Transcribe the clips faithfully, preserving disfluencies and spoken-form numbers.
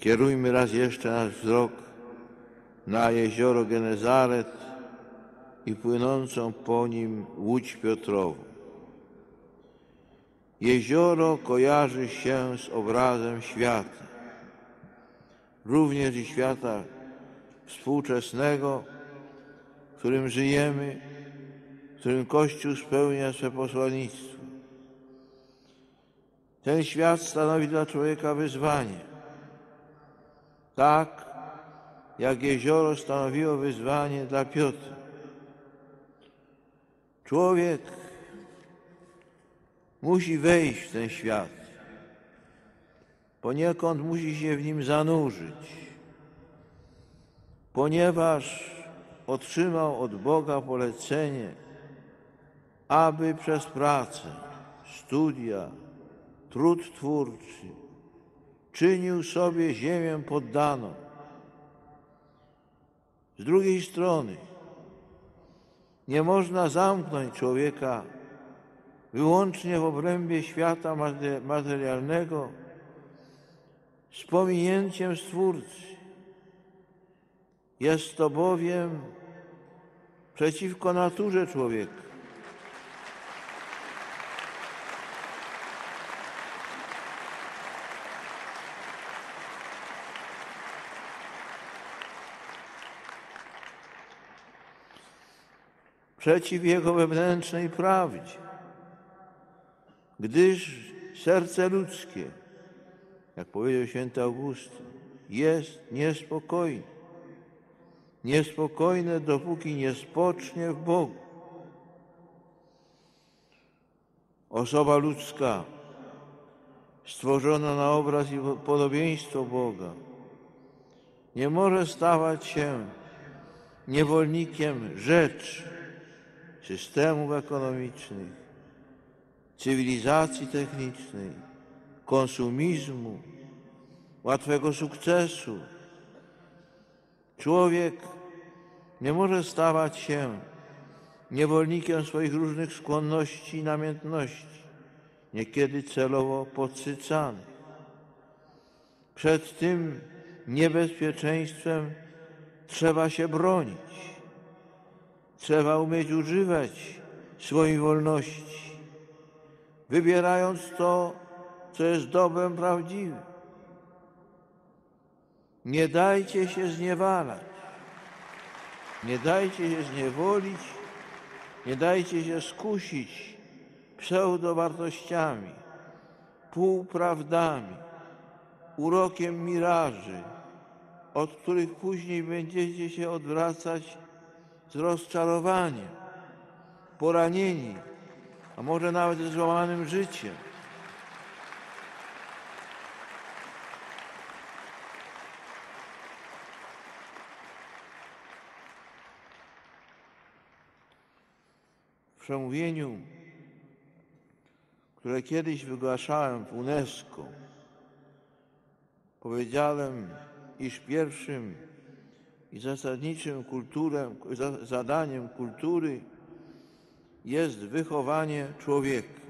Kierujmy raz jeszcze nasz wzrok na jezioro Genezaret i płynącą po nim Łódź Piotrową. Jezioro kojarzy się z obrazem świata, również i świata współczesnego, w którym żyjemy, w którym Kościół spełnia swe posłannictwo. Ten świat stanowi dla człowieka wyzwanie, tak jak jezioro stanowiło wyzwanie dla Piotra. Człowiek musi wejść w ten świat, poniekąd musi się w nim zanurzyć, ponieważ otrzymał od Boga polecenie, aby przez pracę, studia, trud twórczy czynił sobie ziemię poddaną. Z drugiej strony nie można zamknąć człowieka wyłącznie w obrębie świata materialnego z pominięciem Stwórcy. Jest to bowiem przeciwko naturze człowieka. Przeciw jego wewnętrznej prawdzie, gdyż serce ludzkie, jak powiedział święty Augustyn, jest niespokojne. Niespokojne, dopóki nie spocznie w Bogu. Osoba ludzka, stworzona na obraz i podobieństwo Boga, nie może stawać się niewolnikiem rzeczy, systemów ekonomicznych, cywilizacji technicznej, konsumizmu, łatwego sukcesu. Człowiek nie może stawać się niewolnikiem swoich różnych skłonności i namiętności, niekiedy celowo podsycanych. Przed tym niebezpieczeństwem trzeba się bronić. Trzeba umieć używać swojej wolności, wybierając to, co jest dobrem prawdziwym. Nie dajcie się zniewalać, nie dajcie się zniewolić, nie dajcie się skusić pseudowartościami, półprawdami, urokiem miraży, od których później będziecie się odwracać z rozczarowaniem, poranieni, a może nawet ze złamanym życiem. W przemówieniu, które kiedyś wygłaszałem w UNESCO, powiedziałem, iż pierwszym i zasadniczym kulturem, zadaniem kultury jest wychowanie człowieka.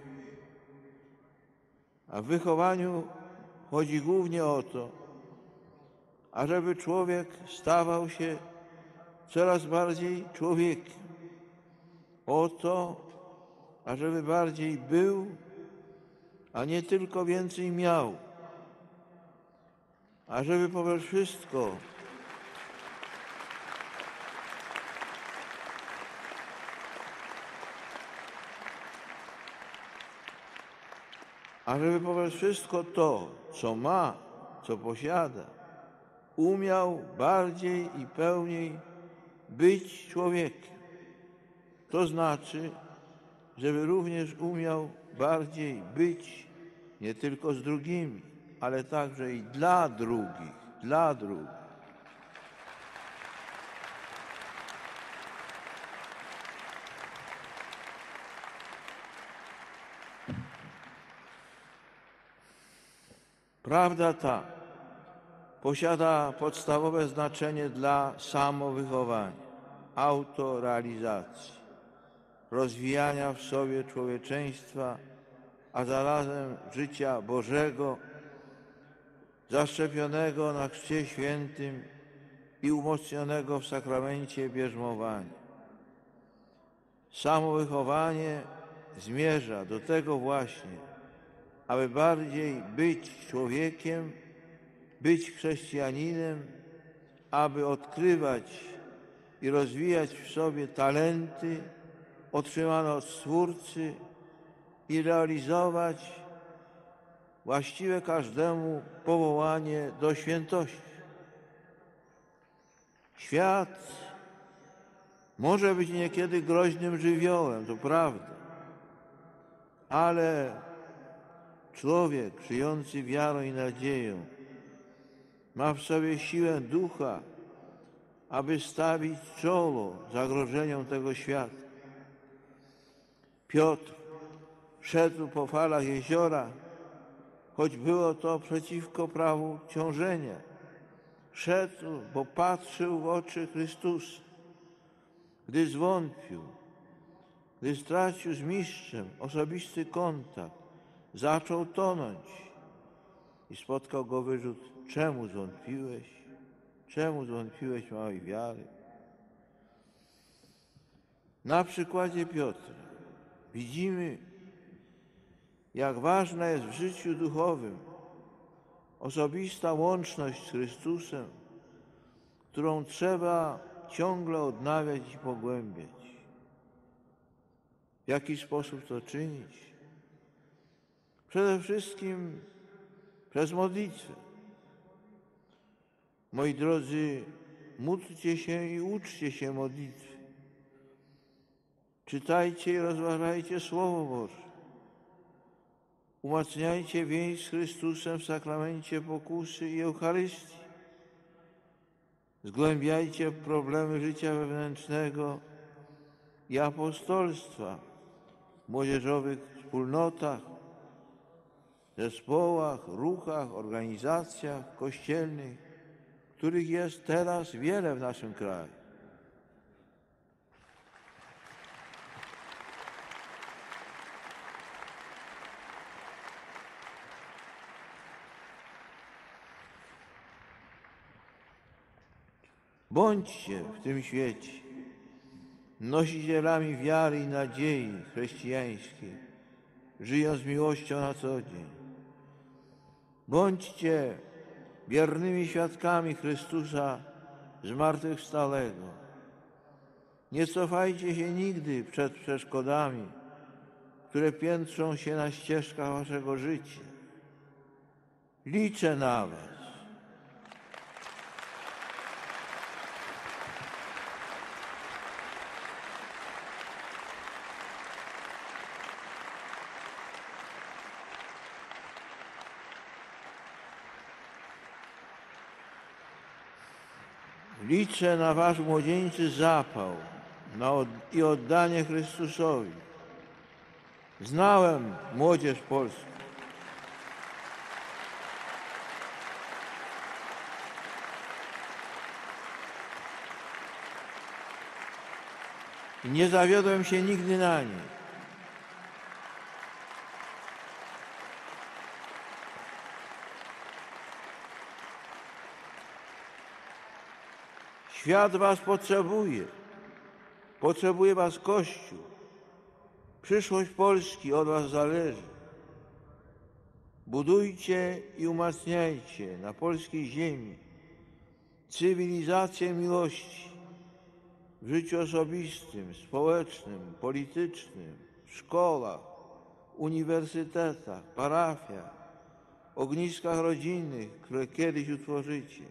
A w wychowaniu chodzi głównie o to, ażeby człowiek stawał się coraz bardziej człowiekiem. O to, ażeby bardziej był, a nie tylko więcej miał. Ażeby poprzez wszystko ażeby poprzez wszystko to, co ma, co posiada, umiał bardziej i pełniej być człowiekiem. To znaczy, żeby również umiał bardziej być nie tylko z drugimi, ale także i dla drugich, dla drugich. Prawda ta posiada podstawowe znaczenie dla samowychowania, autorealizacji, rozwijania w sobie człowieczeństwa, a zarazem życia Bożego, zaszczepionego na Chrzcie Świętym i umocnionego w sakramencie bierzmowania. Samo wychowanie zmierza do tego właśnie, aby bardziej być człowiekiem, być chrześcijaninem, aby odkrywać i rozwijać w sobie talenty otrzymane od Stwórcy i realizować właściwe każdemu powołanie do świętości. Świat może być niekiedy groźnym żywiołem, to prawda, ale człowiek żyjący wiarą i nadzieją ma w sobie siłę ducha, aby stawić czoło zagrożeniom tego świata. Piotr szedł po falach jeziora, choć było to przeciwko prawu ciążenia. Szedł, bo patrzył w oczy Chrystusa. Gdy zwątpił, gdy stracił z mistrzem osobisty kontakt, zaczął tonąć i spotkał go wyrzut: czemu zwątpiłeś? Czemu zwątpiłeś małej wiary? Na przykładzie Piotra widzimy, jak ważna jest w życiu duchowym osobista łączność z Chrystusem, którą trzeba ciągle odnawiać i pogłębiać. W jaki sposób to czynić? Przede wszystkim przez modlitwę. Moi drodzy, módlcie się i uczcie się modlitwy. Czytajcie i rozważajcie Słowo Boże. Umacniajcie więź z Chrystusem w sakramencie pokusy i Eucharystii. Zgłębiajcie problemy życia wewnętrznego i apostolstwa w młodzieżowych wspólnotach, zespołach, ruchach, organizacjach kościelnych, których jest teraz wiele w naszym kraju. Bądźcie w tym świecie nosicielami wiary i nadziei chrześcijańskiej, żyjąc miłością na co dzień. Bądźcie wiernymi świadkami Chrystusa zmartwychwstałego. Nie cofajcie się nigdy przed przeszkodami, które piętrzą się na ścieżkach waszego życia. Liczę na was. Liczę na wasz młodzieńczy zapał na od i oddanie Chrystusowi. Znałem młodzież polską. I nie zawiodłem się nigdy na niej. Świat was potrzebuje. Potrzebuje was Kościół. Przyszłość Polski od was zależy. Budujcie i umacniajcie na polskiej ziemi cywilizację miłości w życiu osobistym, społecznym, politycznym, w szkołach, uniwersytetach, parafiach, ogniskach rodzinnych, które kiedyś utworzycie.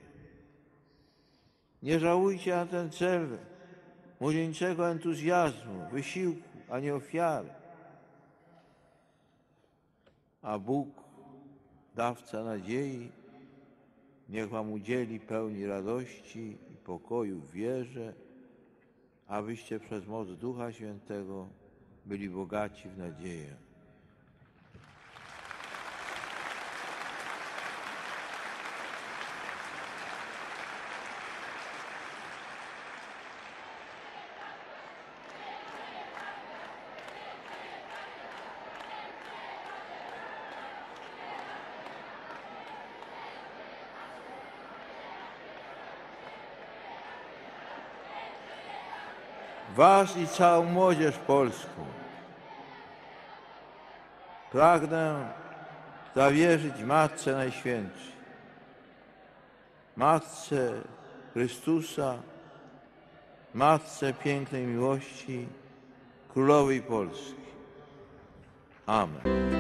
Nie żałujcie na ten cel młodzieńczego entuzjazmu, wysiłku, a nie ofiary. A Bóg, dawca nadziei, niech wam udzieli pełni radości i pokoju w wierze, abyście przez moc Ducha Świętego byli bogaci w nadzieję. Was i całą młodzież polską pragnę zawierzyć Matce Najświętszej, Matce Chrystusa, Matce pięknej miłości, Królowej Polski. Amen.